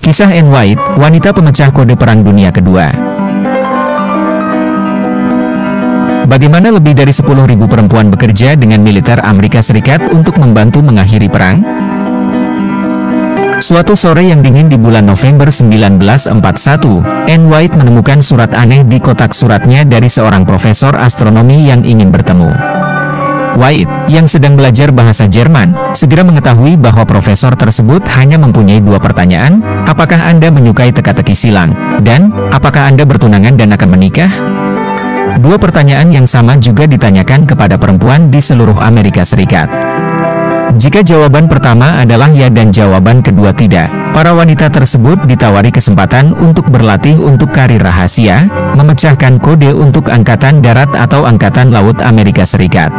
Kisah Anne White, wanita pemecah kode Perang Dunia Kedua. Bagaimana lebih dari 10.000 perempuan bekerja dengan militer Amerika Serikat untuk membantu mengakhiri perang? Suatu sore yang dingin di bulan November 1941, Anne White menemukan surat aneh di kotak suratnya dari seorang profesor astronomi yang ingin bertemu. White, yang sedang belajar bahasa Jerman, segera mengetahui bahwa profesor tersebut hanya mempunyai dua pertanyaan: apakah Anda menyukai teka-teki silang? Dan, apakah Anda bertunangan dan akan menikah? Dua pertanyaan yang sama juga ditanyakan kepada perempuan di seluruh Amerika Serikat. Jika jawaban pertama adalah ya dan jawaban kedua tidak, para wanita tersebut ditawari kesempatan untuk berlatih untuk karir rahasia, memecahkan kode untuk Angkatan Darat atau Angkatan Laut Amerika Serikat.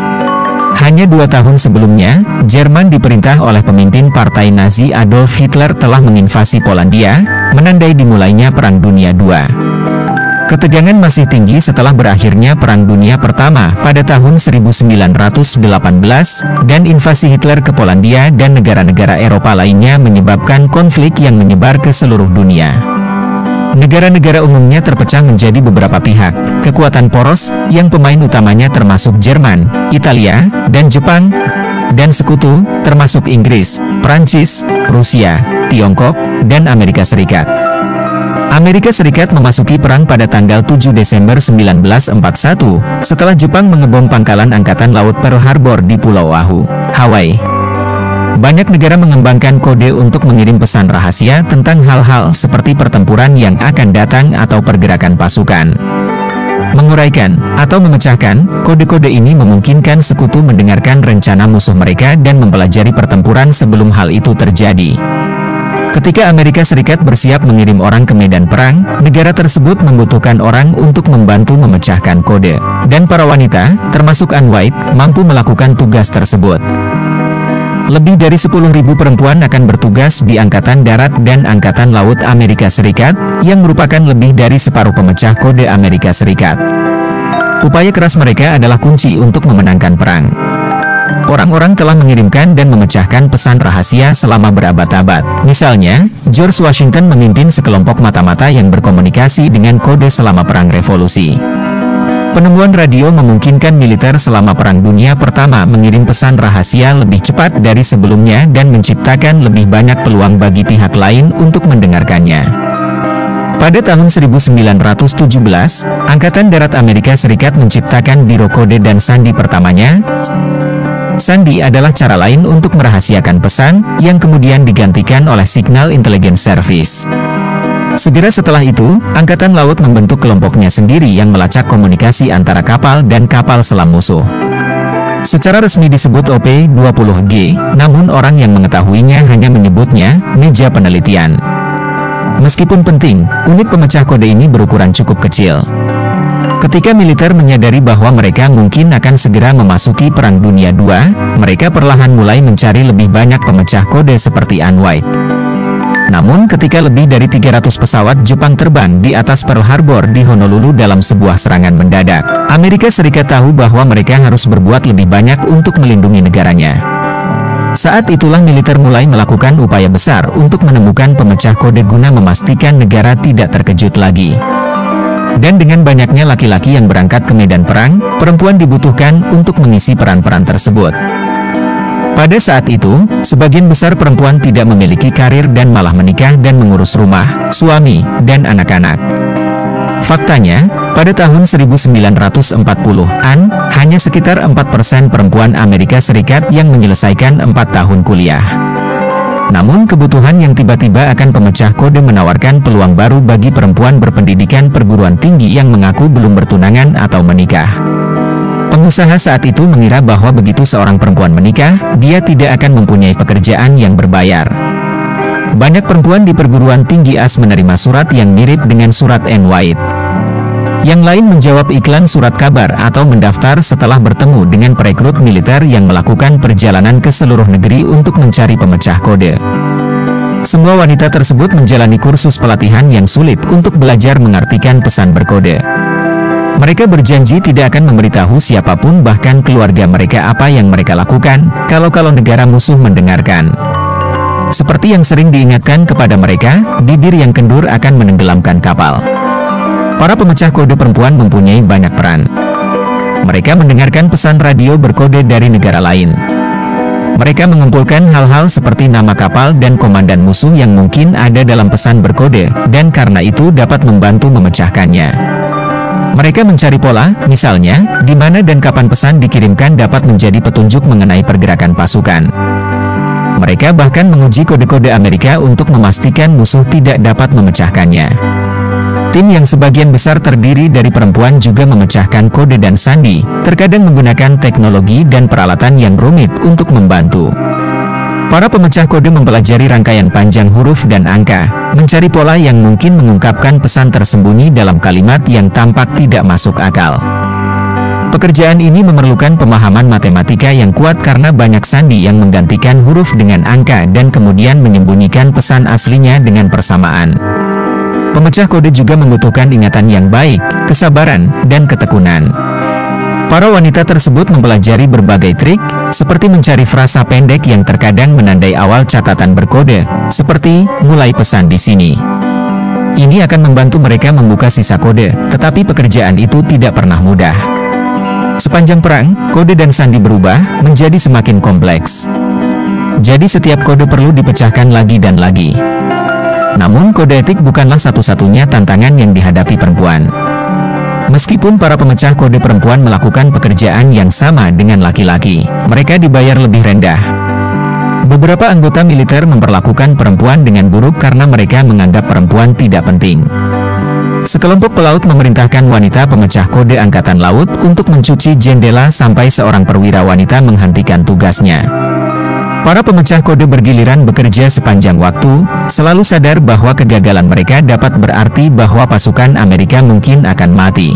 Hanya 2 tahun sebelumnya, Jerman diperintah oleh pemimpin Partai Nazi Adolf Hitler telah menginvasi Polandia, menandai dimulainya Perang Dunia II. Ketegangan masih tinggi setelah berakhirnya Perang Dunia Pertama pada tahun 1918, dan invasi Hitler ke Polandia dan negara-negara Eropa lainnya menyebabkan konflik yang menyebar ke seluruh dunia. Negara-negara umumnya terpecah menjadi beberapa pihak, kekuatan poros, yang pemain utamanya termasuk Jerman, Italia, dan Jepang, dan sekutu, termasuk Inggris, Prancis, Rusia, Tiongkok, dan Amerika Serikat. Amerika Serikat memasuki perang pada tanggal 7 Desember 1941, setelah Jepang mengebom pangkalan Angkatan Laut Pearl Harbor di Pulau Oahu, Hawaii. Banyak negara mengembangkan kode untuk mengirim pesan rahasia tentang hal-hal seperti pertempuran yang akan datang atau pergerakan pasukan. Menguraikan atau memecahkan kode-kode ini memungkinkan sekutu mendengarkan rencana musuh mereka dan mempelajari pertempuran sebelum hal itu terjadi. Ketika Amerika Serikat bersiap mengirim orang ke medan perang, negara tersebut membutuhkan orang untuk membantu memecahkan kode. Dan para wanita, termasuk Anne White, mampu melakukan tugas tersebut. Lebih dari 10.000 perempuan akan bertugas di Angkatan Darat dan Angkatan Laut Amerika Serikat, yang merupakan lebih dari separuh pemecah kode Amerika Serikat. Upaya keras mereka adalah kunci untuk memenangkan perang. Orang-orang telah mengirimkan dan memecahkan pesan rahasia selama berabad-abad. Misalnya, George Washington memimpin sekelompok mata-mata yang berkomunikasi dengan kode selama Perang Revolusi. Penemuan radio memungkinkan militer selama Perang Dunia Pertama mengirim pesan rahasia lebih cepat dari sebelumnya dan menciptakan lebih banyak peluang bagi pihak lain untuk mendengarkannya. Pada tahun 1917, Angkatan Darat Amerika Serikat menciptakan Biro Kode dan Sandi pertamanya. Sandi adalah cara lain untuk merahasiakan pesan, yang kemudian digantikan oleh Signal Intelligence Service. Segera setelah itu, Angkatan Laut membentuk kelompoknya sendiri yang melacak komunikasi antara kapal dan kapal selam musuh. Secara resmi disebut OP-20G, namun orang yang mengetahuinya hanya menyebutnya meja penelitian. Meskipun penting, unit pemecah kode ini berukuran cukup kecil. Ketika militer menyadari bahwa mereka mungkin akan segera memasuki Perang Dunia II, mereka perlahan mulai mencari lebih banyak pemecah kode seperti Anne White. Namun ketika lebih dari 300 pesawat Jepang terbang di atas Pearl Harbor di Honolulu dalam sebuah serangan mendadak, Amerika Serikat tahu bahwa mereka harus berbuat lebih banyak untuk melindungi negaranya. Saat itulah militer mulai melakukan upaya besar untuk menemukan pemecah kode guna memastikan negara tidak terkejut lagi. Dan dengan banyaknya laki-laki yang berangkat ke medan perang, perempuan dibutuhkan untuk mengisi peran-peran tersebut. Pada saat itu, sebagian besar perempuan tidak memiliki karir dan malah menikah dan mengurus rumah, suami, dan anak-anak. Faktanya, pada tahun 1940-an, hanya sekitar 4% perempuan Amerika Serikat yang menyelesaikan 4 tahun kuliah. Namun kebutuhan yang tiba-tiba akan pemecah kode menawarkan peluang baru bagi perempuan berpendidikan perguruan tinggi yang mengaku belum bertunangan atau menikah. Pengusaha saat itu mengira bahwa begitu seorang perempuan menikah, dia tidak akan mempunyai pekerjaan yang berbayar. Banyak perempuan di perguruan tinggi AS menerima surat yang mirip dengan surat Anne White. Yang lain menjawab iklan surat kabar atau mendaftar setelah bertemu dengan perekrut militer yang melakukan perjalanan ke seluruh negeri untuk mencari pemecah kode. Semua wanita tersebut menjalani kursus pelatihan yang sulit untuk belajar mengartikan pesan berkode. Mereka berjanji tidak akan memberitahu siapapun, bahkan keluarga mereka, apa yang mereka lakukan kalau negara musuh mendengarkan. Seperti yang sering diingatkan kepada mereka, bibir yang kendur akan menenggelamkan kapal. Para pemecah kode perempuan mempunyai banyak peran. Mereka mendengarkan pesan radio berkode dari negara lain. Mereka mengumpulkan hal-hal seperti nama kapal dan komandan musuh yang mungkin ada dalam pesan berkode, dan karena itu dapat membantu memecahkannya. Mereka mencari pola, misalnya, di mana dan kapan pesan dikirimkan dapat menjadi petunjuk mengenai pergerakan pasukan. Mereka bahkan menguji kode-kode Amerika untuk memastikan musuh tidak dapat memecahkannya. Tim yang sebagian besar terdiri dari perempuan juga memecahkan kode dan sandi, terkadang menggunakan teknologi dan peralatan yang rumit untuk membantu. Para pemecah kode mempelajari rangkaian panjang huruf dan angka, mencari pola yang mungkin mengungkapkan pesan tersembunyi dalam kalimat yang tampak tidak masuk akal. Pekerjaan ini memerlukan pemahaman matematika yang kuat karena banyak sandi yang menggantikan huruf dengan angka dan kemudian menyembunyikan pesan aslinya dengan persamaan. Pemecah kode juga membutuhkan ingatan yang baik, kesabaran, dan ketekunan. Para wanita tersebut mempelajari berbagai trik, seperti mencari frasa pendek yang terkadang menandai awal catatan berkode, seperti "mulai pesan di sini". Ini akan membantu mereka membuka sisa kode, tetapi pekerjaan itu tidak pernah mudah. Sepanjang perang, kode dan sandi berubah menjadi semakin kompleks. Jadi setiap kode perlu dipecahkan lagi dan lagi. Namun kode etik bukanlah satu-satunya tantangan yang dihadapi perempuan. Meskipun para pemecah kode perempuan melakukan pekerjaan yang sama dengan laki-laki, mereka dibayar lebih rendah. Beberapa anggota militer memperlakukan perempuan dengan buruk karena mereka menganggap perempuan tidak penting. Sekelompok pelaut memerintahkan wanita pemecah kode angkatan laut untuk mencuci jendela sampai seorang perwira wanita menghentikan tugasnya. Para pemecah kode bergiliran bekerja sepanjang waktu, selalu sadar bahwa kegagalan mereka dapat berarti bahwa pasukan Amerika mungkin akan mati.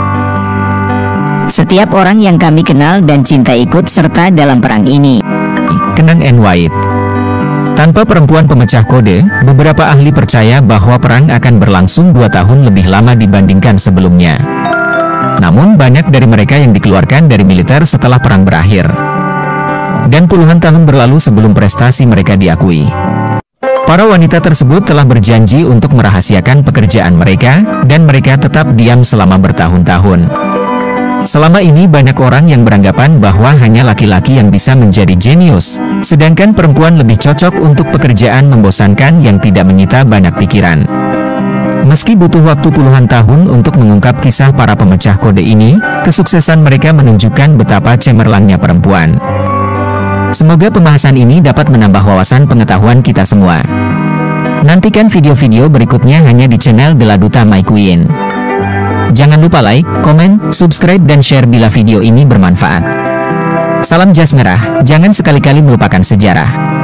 Setiap orang yang kami kenal dan cinta ikut serta dalam perang ini. Kenang Anne White. Tanpa perempuan pemecah kode, beberapa ahli percaya bahwa perang akan berlangsung 2 tahun lebih lama dibandingkan sebelumnya. Namun banyak dari mereka yang dikeluarkan dari militer setelah perang berakhir. Dan puluhan tahun berlalu sebelum prestasi mereka diakui. Para wanita tersebut telah berjanji untuk merahasiakan pekerjaan mereka, dan mereka tetap diam selama bertahun-tahun. Selama ini banyak orang yang beranggapan bahwa hanya laki-laki yang bisa menjadi jenius, sedangkan perempuan lebih cocok untuk pekerjaan membosankan yang tidak menyita banyak pikiran. Meski butuh waktu puluhan tahun untuk mengungkap kisah para pemecah kode ini, kesuksesan mereka menunjukkan betapa cemerlangnya perempuan. Semoga pembahasan ini dapat menambah wawasan pengetahuan kita semua. Nantikan video-video berikutnya hanya di channel Bella Duta My Queen. Jangan lupa like, komen, subscribe, dan share bila video ini bermanfaat. Salam jas merah, jangan sekali-kali melupakan sejarah.